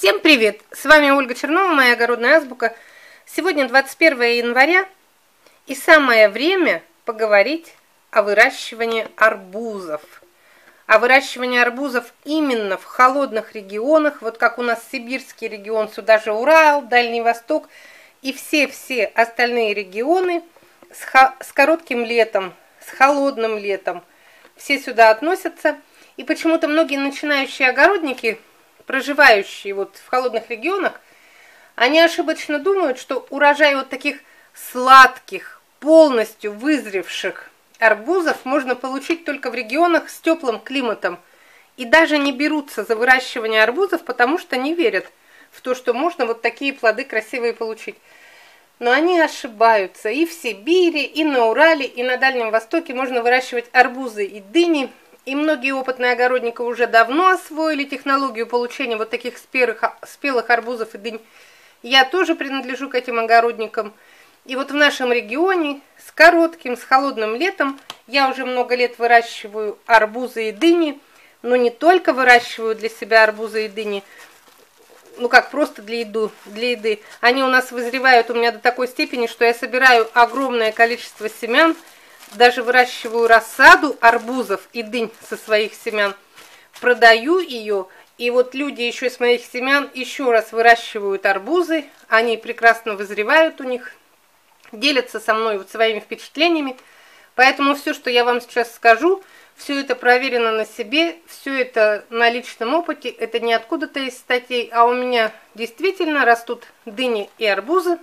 Всем привет! С вами Ольга Чернова, моя огородная азбука. Сегодня 21 января, и самое время поговорить о выращивании арбузов. О выращивании арбузов именно в холодных регионах, вот как у нас сибирский регион, сюда же Урал, Дальний Восток и все остальные регионы с коротким летом, с холодным летом. Все сюда относятся. И почему-то многие начинающие огородники, проживающие вот в холодных регионах, они ошибочно думают, что урожай вот таких сладких, полностью вызревших арбузов можно получить только в регионах с теплым климатом. И даже не берутся за выращивание арбузов, потому что не верят в то, что можно вот такие плоды красивые получить. Но они ошибаются. И в Сибири, и на Урале, и на Дальнем Востоке можно выращивать арбузы и дыни. И многие опытные огородники уже давно освоили технологию получения вот таких спелых арбузов и дынь. Я тоже принадлежу к этим огородникам. И вот в нашем регионе с коротким, с холодным летом я уже много лет выращиваю арбузы и дыни. Но не только выращиваю для себя арбузы и дыни, ну как, просто для еды. Они у нас вызревают у меня до такой степени, что я собираю огромное количество семян, даже выращиваю рассаду арбузов и дынь со своих семян, продаю ее, и вот люди еще из моих семян еще раз выращивают арбузы, они прекрасно вызревают у них, делятся со мной вот своими впечатлениями, поэтому все, что я вам сейчас скажу, все это проверено на себе, все это на личном опыте, это не откуда-то из статей, а у меня действительно растут дыни и арбузы.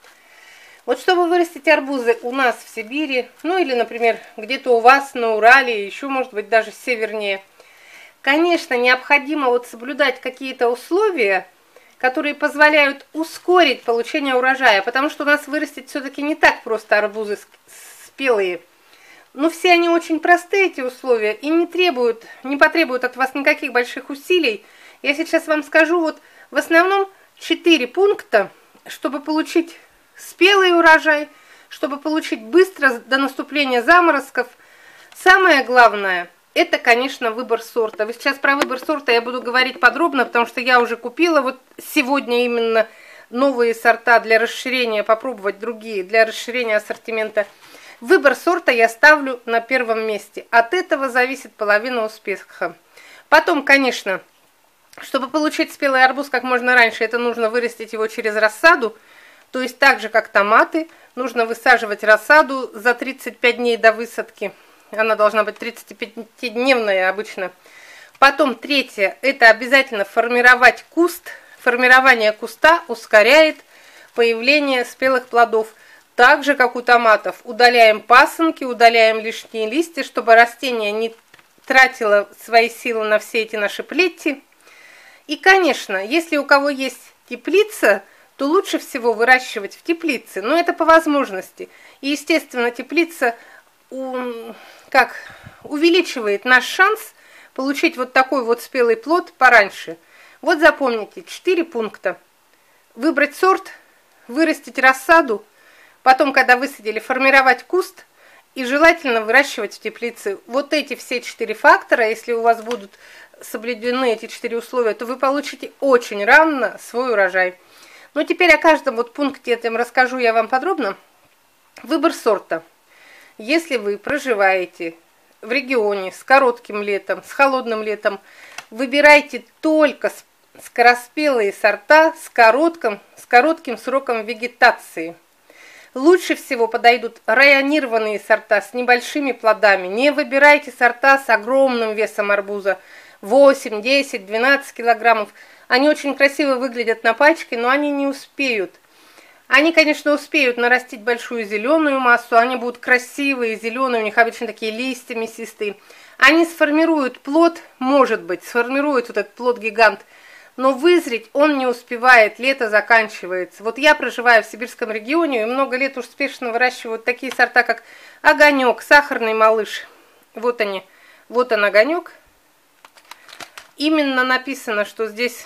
Вот чтобы вырастить арбузы у нас в Сибири, ну или, например, где-то у вас на Урале, еще, может быть, даже севернее, конечно, необходимо вот соблюдать какие-то условия, которые позволяют ускорить получение урожая, потому что у нас вырастить все-таки не так просто арбузы спелые. Но все они очень простые, эти условия, и не потребуют от вас никаких больших усилий. Я сейчас вам скажу вот в основном 4 пункта, чтобы получить спелый урожай, чтобы получить быстро до наступления заморозков. Самое главное, это, конечно, выбор сорта. Вот сейчас про выбор сорта я буду говорить подробно, потому что я уже купила вот сегодня именно новые сорта для расширения, попробовать другие, для расширения ассортимента. Выбор сорта я ставлю на первом месте. От этого зависит половина успеха. Потом, конечно, чтобы получить спелый арбуз как можно раньше, это нужно вырастить его через рассаду. То есть так же, как томаты, нужно высаживать рассаду за 35 дней до высадки. Она должна быть 35-дневная обычно. Потом третье, это обязательно формировать куст. Формирование куста ускоряет появление спелых плодов. Так же, как у томатов, удаляем пасынки, удаляем лишние листья, чтобы растение не тратило свои силы на все эти наши плети. И, конечно, если у кого есть теплица, то лучше всего выращивать в теплице, но это по возможности. И, естественно, теплица увеличивает наш шанс получить вот такой вот спелый плод пораньше. Вот запомните 4 пункта. Выбрать сорт, вырастить рассаду, потом, когда высадили, формировать куст и желательно выращивать в теплице. Вот эти все 4 фактора, если у вас будут соблюдены эти 4 условия, то вы получите очень рано свой урожай. Но теперь о каждом вот пункте этом расскажу я вам подробно. Выбор сорта. Если вы проживаете в регионе с коротким летом, с холодным летом, выбирайте только скороспелые сорта с коротким сроком вегетации. Лучше всего подойдут районированные сорта с небольшими плодами. Не выбирайте сорта с огромным весом арбуза. 8, 10, 12 килограммов. Они очень красиво выглядят на пачке, но они не успеют. Они, конечно, успеют нарастить большую зеленую массу, они будут красивые, зеленые, у них обычно такие листья мясистые. Они сформируют плод, может быть, сформируют вот этот плод-гигант, но вызреть он не успевает, лето заканчивается. Вот я проживаю в сибирском регионе и много лет успешно выращиваю такие сорта, как огонек, сахарный малыш. Вот они, вот он огонек. Именно написано, что здесь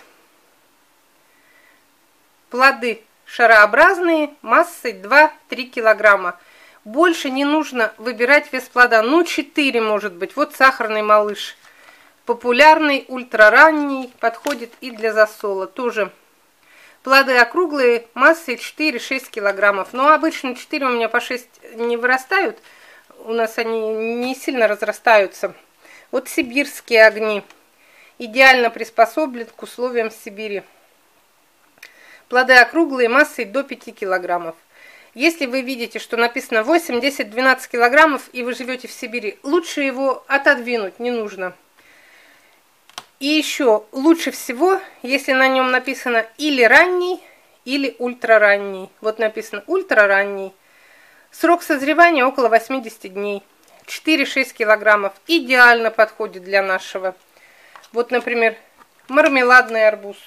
плоды шарообразные, массой 2-3 килограмма. Больше не нужно выбирать вес плода, ну 4 может быть. Вот сахарный малыш. популярный, ультраранний, подходит и для засола. Тоже плоды округлые, массой 4-6 килограммов. Но обычно 4 у меня по 6 не вырастают. У нас они не сильно разрастаются. Вот сибирские огни. Идеально приспособлен к условиям Сибири. Плоды округлые, массой до 5 килограммов. Если вы видите, что написано 8, 10, 12 килограммов, и вы живете в Сибири, лучше его отодвинуть, не нужно. И еще лучше всего, если на нем написано или ранний, или ультраранний. Вот написано ультраранний. Срок созревания около 80 дней. 4-6 килограммов. Идеально подходит для нашего. Вот, например, мармеладный арбуз.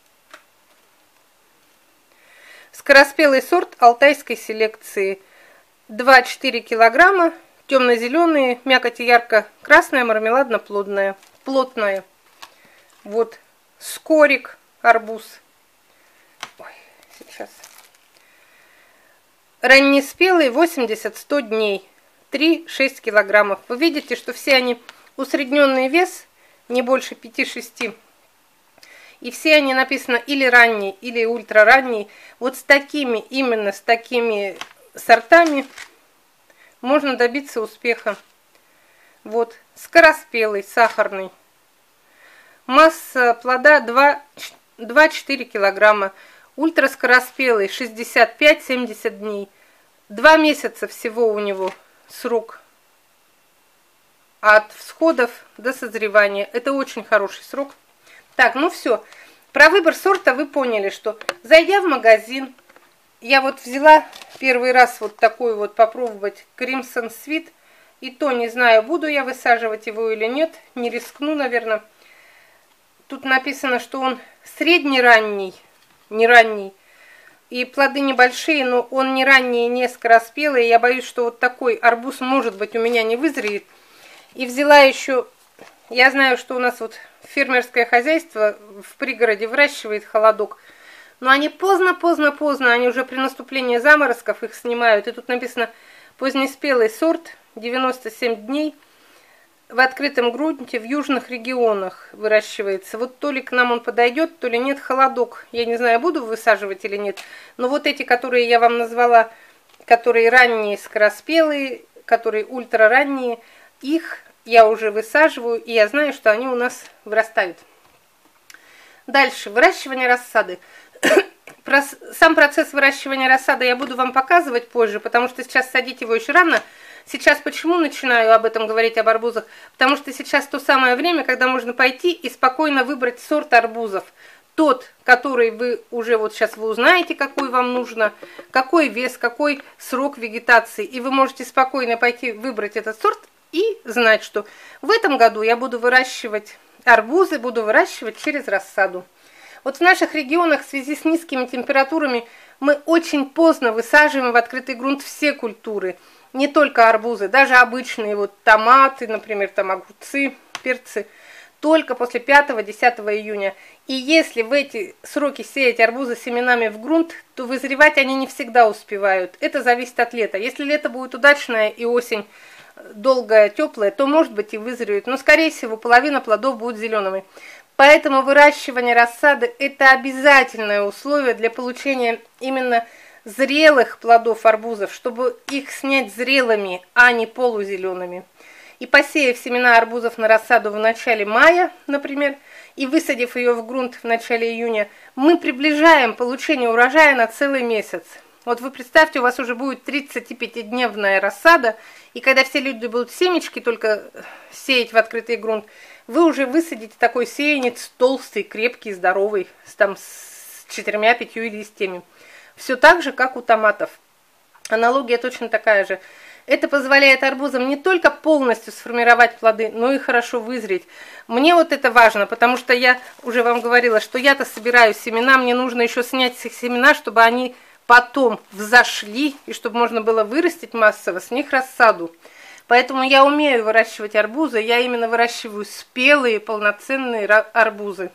Скороспелый сорт алтайской селекции. 2-4 килограмма. Темно-зеленые, мякоть ярко-красная, мармеладно-плотная. Плотная. Вот скорик арбуз. Ой, сейчас. Раннеспелый 80-100 дней. 3-6 килограммов. Вы видите, что все они усредненный вес, не больше 5-6. И все они написано или ранний, или ультраранний. Вот с такими, именно с такими сортами можно добиться успеха. Вот, скороспелый, сахарный. Масса плода 2-4 килограмма. Ультраскороспелый 65-70 дней. 2 месяца всего у него срок от всходов до созревания. Это очень хороший срок. Так, ну все. Про выбор сорта вы поняли, что зайдя в магазин, я вот взяла первый раз вот такой вот попробовать Crimson Sweet. И то не знаю, буду я высаживать его или нет. Не рискну, наверное. Тут написано, что он средне-ранний, не ранний. И плоды небольшие, но он не ранний, не скороспелый. Я боюсь, что вот такой арбуз, может быть, у меня не вызреет. И взяла еще, я знаю, что у нас вот фермерское хозяйство в пригороде выращивает холодок. Но они поздно, они уже при наступлении заморозков их снимают. И тут написано позднеспелый сорт, 97 дней. В открытом грунте в южных регионах выращивается. Вот то ли к нам он подойдет, то ли нет. Холодок. Я не знаю, буду высаживать или нет. Но вот эти, которые я вам назвала, которые ранние скороспелые, которые ультраранние, их я уже высаживаю, и я знаю, что они у нас вырастают. Дальше. Выращивание рассады. Сам процесс выращивания рассады я буду вам показывать позже, потому что сейчас садить его еще рано. Сейчас почему начинаю об этом говорить, об арбузах? Потому что сейчас то самое время, когда можно пойти и спокойно выбрать сорт арбузов. Тот, который вы уже вот сейчас вы узнаете, какой вам нужно, какой вес, какой срок вегетации. И вы можете спокойно пойти выбрать этот сорт и знать, что в этом году я буду выращивать арбузы, буду выращивать через рассаду. Вот в наших регионах в связи с низкими температурами мы очень поздно высаживаем в открытый грунт все культуры. Не только арбузы, даже обычные вот томаты, например, там огурцы, перцы, только после 5-10 июня. И если в эти сроки сеять арбузы семенами в грунт, то вызревать они не всегда успевают. Это зависит от лета. Если лето будет удачное и осень долгая, теплая, то, может быть, и вызреют. Но, скорее всего, половина плодов будут зелеными. Поэтому выращивание рассады – это обязательное условие для получения именно зрелых плодов арбузов, чтобы их снять зрелыми, а не полузелеными. И посеяв семена арбузов на рассаду в начале мая, например, и высадив ее в грунт в начале июня, мы приближаем получение урожая на целый месяц. Вот вы представьте, у вас уже будет 35-дневная рассада, и когда все люди будут семечки только сеять в открытый грунт, вы уже высадите такой сеянец толстый, крепкий, здоровый, с 4-5 листьями. Все так же, как у томатов. Аналогия точно такая же. Это позволяет арбузам не только полностью сформировать плоды, но и хорошо вызреть. Мне вот это важно, потому что я уже вам говорила, что я-то собираю семена, мне нужно еще снять с их семена, чтобы они потом взошли, и чтобы можно было вырастить массово с них рассаду. Поэтому я умею выращивать арбузы, я именно выращиваю спелые, полноценные арбузы.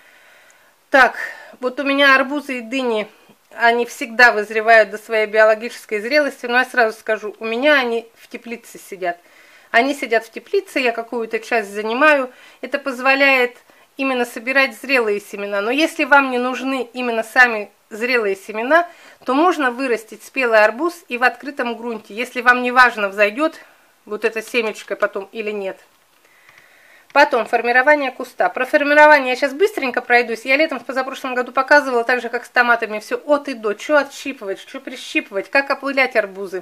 Так, вот у меня арбузы и дыни, они всегда вызревают до своей биологической зрелости, но я сразу скажу, у меня они в теплице сидят. Они сидят в теплице, я какую-то часть занимаю. Это позволяет именно собирать зрелые семена. Но если вам не нужны именно сами зрелые семена, то можно вырастить спелый арбуз и в открытом грунте, если вам не важно, взойдет вот эта семечко потом или нет. Потом формирование куста. Про формирование я сейчас быстренько пройдусь. Я летом в позапрошлом году показывала, так же как с томатами, все от и до, что отщипывать, что прищипывать, как опылять арбузы.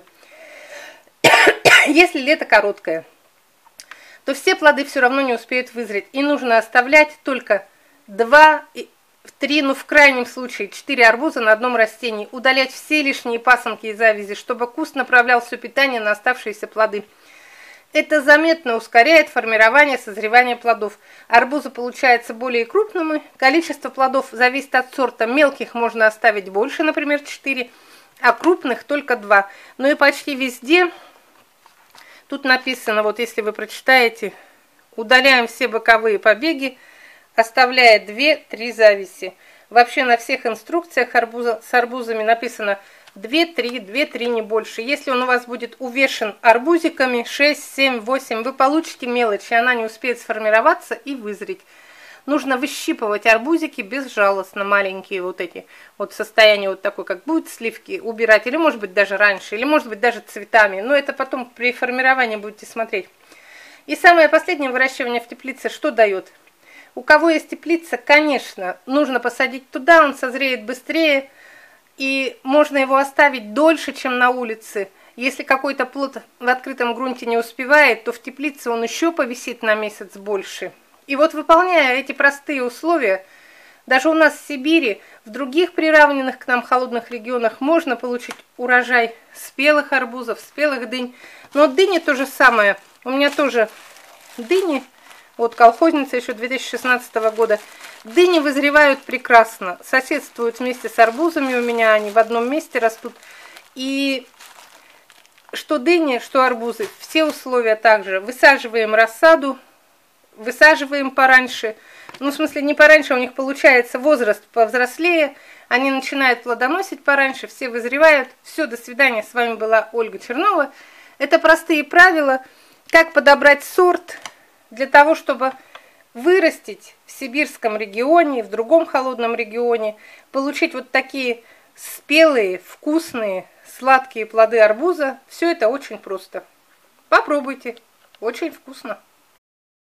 Если лето короткое, то все плоды все равно не успеют вызреть. И нужно оставлять только 2-3, ну в крайнем случае 4 арбуза на одном растении. Удалять все лишние пасынки и завязи, чтобы куст направлял все питание на оставшиеся плоды. Это заметно ускоряет формирование созревания плодов. Арбузы получаются более крупными. Количество плодов зависит от сорта. Мелких можно оставить больше, например, 4, а крупных только 2. Ну и почти везде... Тут написано, вот если вы прочитаете, удаляем все боковые побеги, оставляя 2-3 завязи. Вообще на всех инструкциях с арбузами написано 2-3, 2-3 не больше. Если он у вас будет увешан арбузиками 6, 7, 8, вы получите мелочь, и она не успеет сформироваться и вызреть. Нужно выщипывать арбузики безжалостно, маленькие вот эти, вот состояние вот такое, как будет сливки, убирать, или может быть даже раньше, или может быть даже цветами, но это потом при формировании будете смотреть. И самое последнее выращивание в теплице что дает? У кого есть теплица, конечно, нужно посадить туда, он созреет быстрее, и можно его оставить дольше, чем на улице. Если какой-то плод в открытом грунте не успевает, то в теплице он еще повисит на месяц больше. И вот выполняя эти простые условия, даже у нас в Сибири, в других приравненных к нам холодных регионах можно получить урожай спелых арбузов, спелых дынь. Но дыни то же самое. У меня тоже дыни, вот колхозница еще 2016 года. Дыни вызревают прекрасно, соседствуют вместе с арбузами у меня, они в одном месте растут. И что дыни, что арбузы, все условия также. Высаживаем рассаду, высаживаем пораньше, ну в смысле не пораньше, у них получается возраст повзрослее, они начинают плодоносить пораньше, все вызревают. Все, до свидания, с вами была Ольга Чернова. Это простые правила, как подобрать сорт для того, чтобы вырастить в сибирском регионе, в другом холодном регионе, получить вот такие спелые, вкусные, сладкие плоды арбуза. Все это очень просто. Попробуйте, очень вкусно.